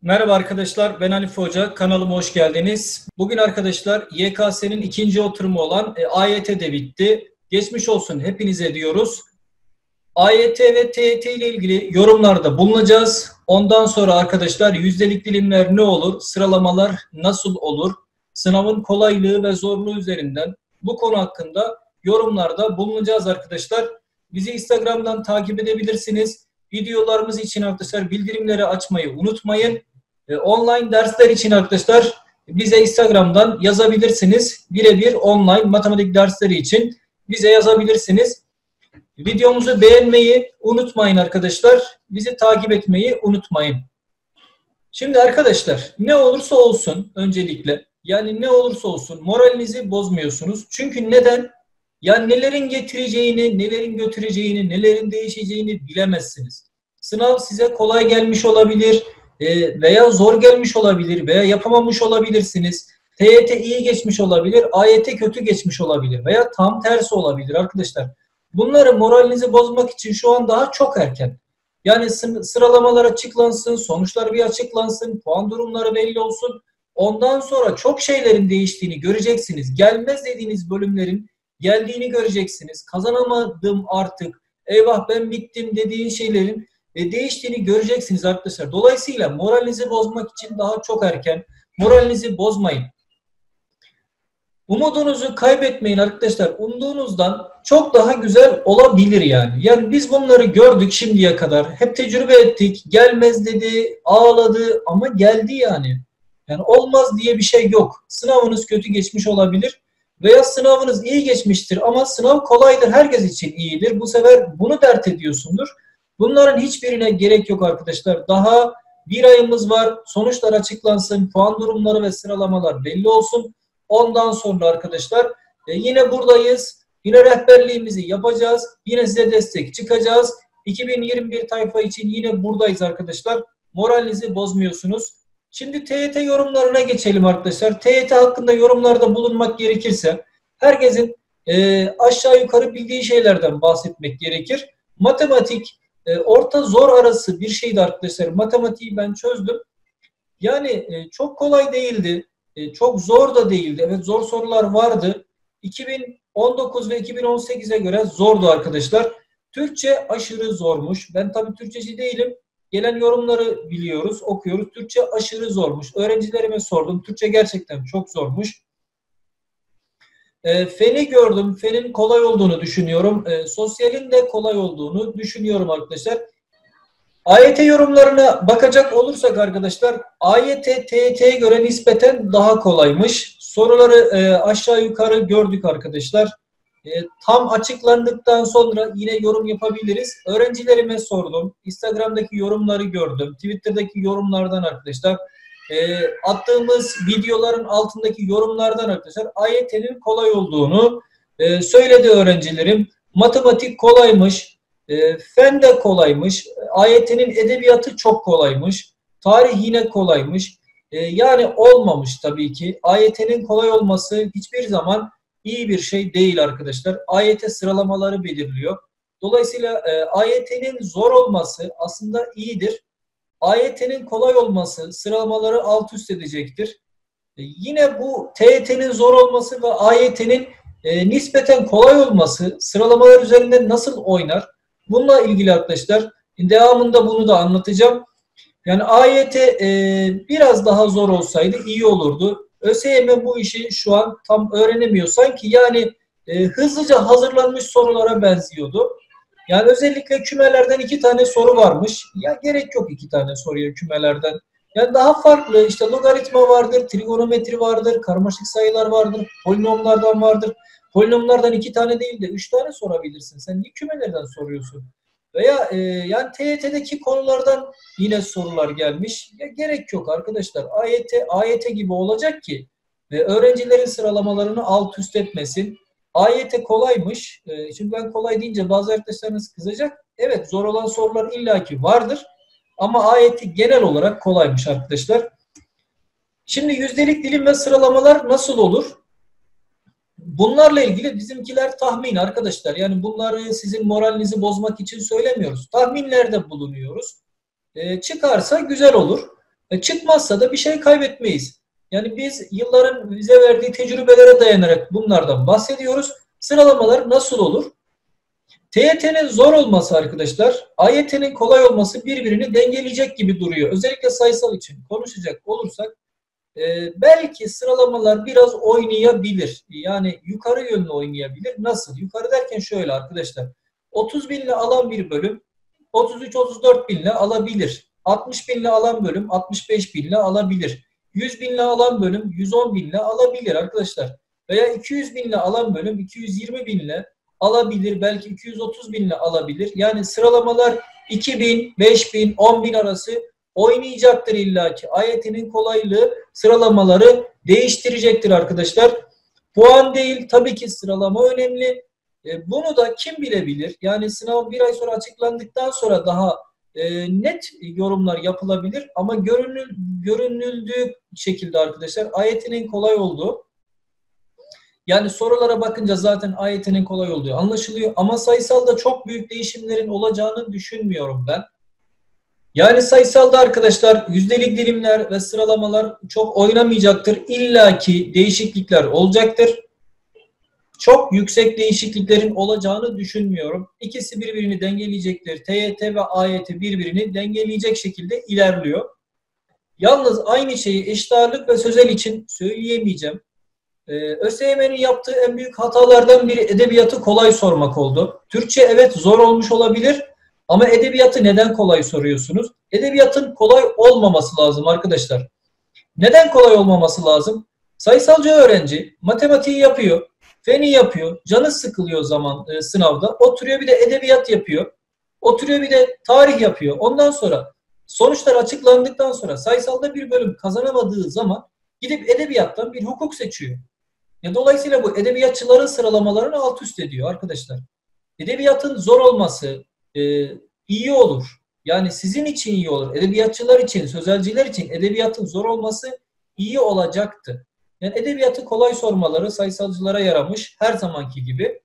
Merhaba arkadaşlar, ben Halif Hoca. Kanalıma hoş geldiniz. Bugün arkadaşlar YKS'nin ikinci oturumu olan AYT de bitti. Geçmiş olsun hepinize diyoruz. AYT ve TYT ile ilgili yorumlarda bulunacağız. Ondan sonra arkadaşlar yüzdelik dilimler ne olur, sıralamalar nasıl olur, sınavın kolaylığı ve zorluğu üzerinden bu konu hakkında yorumlarda bulunacağız arkadaşlar. Bizi Instagram'dan takip edebilirsiniz. Videolarımız için arkadaşlar bildirimleri açmayı unutmayın. Online dersler için arkadaşlar bize Instagram'dan yazabilirsiniz. Birebir online matematik dersleri için bize yazabilirsiniz. Videomuzu beğenmeyi unutmayın arkadaşlar. Bizi takip etmeyi unutmayın. Şimdi arkadaşlar ne olursa olsun öncelikle yani ne olursa olsun moralinizi bozmuyorsunuz. Çünkü neden? Yani nelerin getireceğini, nelerin götüreceğini, nelerin değişeceğini bilemezsiniz. Sınav size kolay gelmiş olabilir veya zor gelmiş olabilir veya yapamamış olabilirsiniz. TYT iyi geçmiş olabilir, AYT kötü geçmiş olabilir veya tam tersi olabilir arkadaşlar. Bunları moralinizi bozmak için şu an daha çok erken. Yani sıralamalar açıklansın, sonuçlar bir açıklansın, puan durumları belli olsun. Ondan sonra çok şeylerin değiştiğini göreceksiniz. Gelmez dediğiniz bölümlerin geldiğini göreceksiniz. Kazanamadım artık, eyvah ben bittim dediğin şeylerin değiştiğini göreceksiniz arkadaşlar. Dolayısıyla moralinizi bozmak için daha çok erken. Moralinizi bozmayın. Umudunuzu kaybetmeyin arkadaşlar. Umduğunuzdan çok daha güzel olabilir yani. Yani biz bunları gördük şimdiye kadar. Hep tecrübe ettik. Gelmez dedi, ağladı ama geldi yani. Yani olmaz diye bir şey yok. Sınavınız kötü geçmiş olabilir veya sınavınız iyi geçmiştir ama sınav kolaydır, herkes için iyidir. Bu sefer bunu dert ediyorsundur. Bunların hiçbirine gerek yok arkadaşlar. Daha bir ayımız var. Sonuçlar açıklansın, puan durumları ve sıralamalar belli olsun. Ondan sonra arkadaşlar yine buradayız. Yine rehberliğimizi yapacağız. Yine size destek çıkacağız. 2021 tayfa için yine buradayız arkadaşlar. Moralinizi bozmuyorsunuz. Şimdi TYT yorumlarına geçelim arkadaşlar. TYT hakkında yorumlarda bulunmak gerekirse herkesin aşağı yukarı bildiği şeylerden bahsetmek gerekir. Matematik orta zor arası bir şeydi arkadaşlar. Matematiği ben çözdüm. Yani çok kolay değildi. Çok zor da değildi. Evet, zor sorular vardı. 2019 ve 2018'e göre zordu arkadaşlar. Türkçe aşırı zormuş. Ben tabii Türkçeci değilim. Gelen yorumları biliyoruz, okuyoruz. Türkçe aşırı zormuş. Öğrencilerime sordum. Türkçe gerçekten çok zormuş. Feni gördüm. Fenin kolay olduğunu düşünüyorum. Sosyalin de kolay olduğunu düşünüyorum arkadaşlar. AYT yorumlarına bakacak olursak arkadaşlar AYT TYT'ye göre nispeten daha kolaymış. Soruları aşağı yukarı gördük arkadaşlar. Tam açıklandıktan sonra yine yorum yapabiliriz. Öğrencilerime sordum. Instagram'daki yorumları gördüm. Twitter'daki yorumlardan arkadaşlar. Attığımız videoların altındaki yorumlardan arkadaşlar AYT'nin kolay olduğunu söyledi öğrencilerim. Matematik kolaymış. Fen de kolaymış. AYT'nin edebiyatı çok kolaymış. Tarih yine kolaymış. Yani olmamış tabii ki. AYT'nin kolay olması hiçbir zaman iyi bir şey değil arkadaşlar. AYT sıralamaları belirliyor. Dolayısıyla AYT'nin zor olması aslında iyidir. AYT'nin kolay olması sıralamaları alt üst edecektir. Yine bu TYT'nin zor olması ve AYT'nin nispeten kolay olması sıralamalar üzerinde nasıl oynar? Bununla ilgili arkadaşlar devamında bunu da anlatacağım. Yani AYT biraz daha zor olsaydı iyi olurdu. ÖSYM bu işi şu an tam öğrenemiyor. Sanki yani hızlıca hazırlanmış sorulara benziyordu. Yani özellikle kümelerden 2 tane soru varmış. Ya gerek yok 2 tane soruya kümelerden. Yani daha farklı işte logaritma vardır, trigonometri vardır, karmaşık sayılar vardır, polinomlardan vardır. Polinomlardan 2 tane değil de 3 tane sorabilirsin. Sen niye kümelerden soruyorsun? Veya yani TYT'deki konulardan yine sorular gelmiş. Ya gerek yok arkadaşlar. AYT gibi olacak ki öğrencilerin sıralamalarını alt üst etmesin. AYT kolaymış. Şimdi ben kolay deyince bazı arkadaşlarınız kızacak. Evet, zor olan sorular illaki vardır. Ama AYT genel olarak kolaymış arkadaşlar. Şimdi yüzdelik dilim ve sıralamalar nasıl olur? Bunlarla ilgili bizimkiler tahmin arkadaşlar. Yani bunları sizin moralinizi bozmak için söylemiyoruz. Tahminlerde bulunuyoruz. Çıkarsa güzel olur. Çıkmazsa da bir şey kaybetmeyiz. Yani biz yılların bize verdiği tecrübelere dayanarak bunlardan bahsediyoruz. Sıralamalar nasıl olur? TYT'nin zor olması arkadaşlar, AYT'nin kolay olması birbirini dengeleyecek gibi duruyor. Özellikle sayısal için konuşacak olursak belki sıralamalar biraz oynayabilir. Yani yukarı yönlü oynayabilir. Nasıl? Yukarı derken şöyle arkadaşlar. 30 binle alan bir bölüm 33-34 binle alabilir. 60 binle alan bölüm 65 binle alabilir. 100 binle alan bölüm 110 binle alabilir arkadaşlar. Veya 200 binle alan bölüm 220 binle alabilir. Belki 230 binle alabilir. Yani sıralamalar 2000, 5000, 10 bin arası oynayacaktır illaki. AYT'nin kolaylığı sıralamaları değiştirecektir arkadaşlar. Puan değil, tabii ki sıralama önemli. Bunu da kim bilebilir? Yani sınav bir ay sonra açıklandıktan sonra daha net yorumlar yapılabilir. Ama görünüldüğü şekilde arkadaşlar AYT'nin kolay olduğu, yani sorulara bakınca zaten AYT'nin kolay olduğu anlaşılıyor. Ama sayısalda çok büyük değişimlerin olacağını düşünmüyorum ben. Yani sayısalda arkadaşlar yüzdelik dilimler ve sıralamalar çok oynamayacaktır. İlla ki değişiklikler olacaktır. Çok yüksek değişikliklerin olacağını düşünmüyorum. İkisi birbirini dengeleyecektir. TYT ve AYT birbirini dengeleyecek şekilde ilerliyor. Yalnız aynı şeyi eşit ağırlık ve sözel için söyleyemeyeceğim. ÖSYM'nin yaptığı en büyük hatalardan biri edebiyatı kolay sormak oldu. Türkçe evet zor olmuş olabilir ama edebiyatı neden kolay soruyorsunuz? Edebiyatın kolay olmaması lazım arkadaşlar. Neden kolay olmaması lazım? Sayısalcı öğrenci matematiği yapıyor, feni yapıyor, canı sıkılıyor sınavda. Oturuyor bir de edebiyat yapıyor. Oturuyor bir de tarih yapıyor. Ondan sonra sonuçlar açıklandıktan sonra sayısalda bir bölüm kazanamadığı zaman gidip edebiyattan bir hukuk seçiyor. Dolayısıyla bu edebiyatçıların sıralamalarını alt üst ediyor arkadaşlar. Edebiyatın zor olması iyi olur. Yani sizin için iyi olur. Edebiyatçılar için, sözelciler için edebiyatın zor olması iyi olacaktı. Yani edebiyatı kolay sormaları sayısalcılara yaramış her zamanki gibi.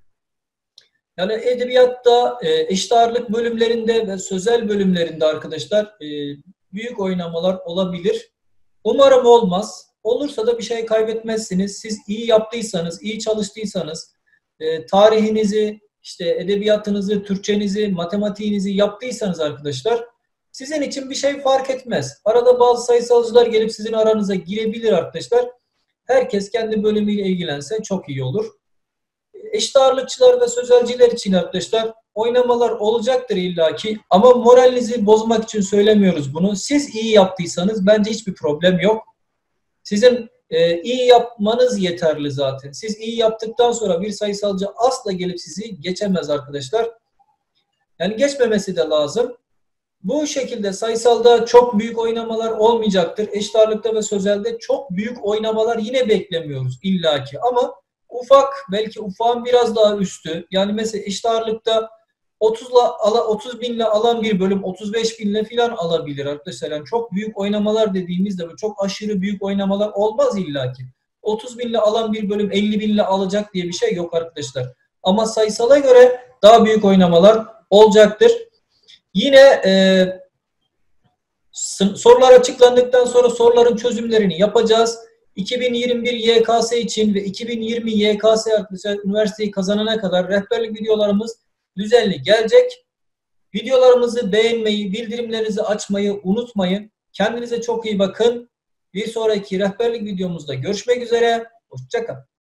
Yani edebiyatta eşit ağırlık bölümlerinde ve sözel bölümlerinde arkadaşlar büyük oynamalar olabilir. Umarım olmaz. Olursa da bir şey kaybetmezsiniz. Siz iyi yaptıysanız, iyi çalıştıysanız, tarihinizi, işte edebiyatınızı, Türkçenizi, matematiğinizi yaptıysanız arkadaşlar, sizin için bir şey fark etmez. Arada bazı sayısalcılar gelip sizin aranıza girebilir arkadaşlar. Herkes kendi bölümüyle ilgilense çok iyi olur. Eşit ağırlıkçılar ve sözelciler için arkadaşlar oynamalar olacaktır illaki ama moralinizi bozmak için söylemiyoruz bunu. Siz iyi yaptıysanız bence hiçbir problem yok. Sizin iyi yapmanız yeterli zaten. Siz iyi yaptıktan sonra bir sayısalcı asla gelip sizi geçemez arkadaşlar. Yani geçmemesi de lazım. Bu şekilde sayısalda çok büyük oynamalar olmayacaktır. Eşit ağırlıkta ve sözelde çok büyük oynamalar yine beklemiyoruz illaki ama ufak, belki ufağın biraz daha üstü. Yani mesela eşit ağırlıkta 30 binle alan bir bölüm 35 binle filan alabilir arkadaşlar. Yani çok büyük oynamalar dediğimizde çok aşırı büyük oynamalar olmaz illaki. 30 binle alan bir bölüm 50 binle alacak diye bir şey yok arkadaşlar. Ama sayısala göre daha büyük oynamalar olacaktır. Yine sorular açıklandıktan sonra soruların çözümlerini yapacağız. 2021 YKS için ve 2020 YKS arkadaşlar üniversiteyi kazanana kadar rehberlik videolarımız düzenli gelecek. Videolarımızı beğenmeyi, bildirimlerinizi açmayı unutmayın. Kendinize çok iyi bakın. Bir sonraki rehberlik videomuzda görüşmek üzere. Hoşça kalın.